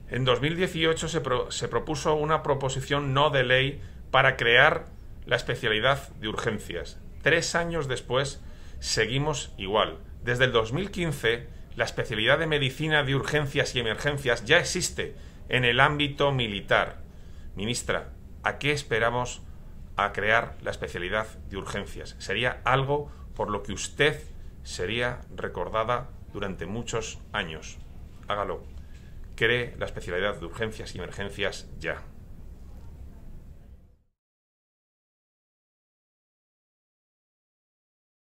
En 2018 se propuso una proposición no de ley para crear la especialidad de urgencias. 3 años después seguimos igual. Desde el 2015 la especialidad de medicina de urgencias y emergencias ya existe en el ámbito militar. Ministra, ¿a qué esperamos a crear la especialidad de urgencias? Sería algo por lo que usted sería recordada durante muchos años. Hágalo. Cree la especialidad de urgencias y emergencias ya.